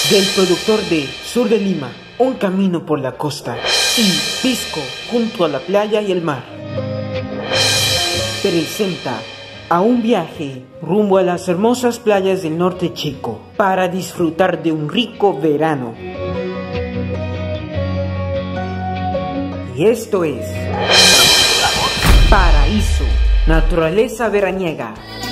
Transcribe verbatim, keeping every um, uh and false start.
del productor de Sur de Lima, Un camino por la costa, y Pisco, junto a la playa y el mar, presenta a un viaje rumbo a las hermosas playas del norte chico para disfrutar de un rico verano. Y esto es Paraíso, naturaleza veraniega.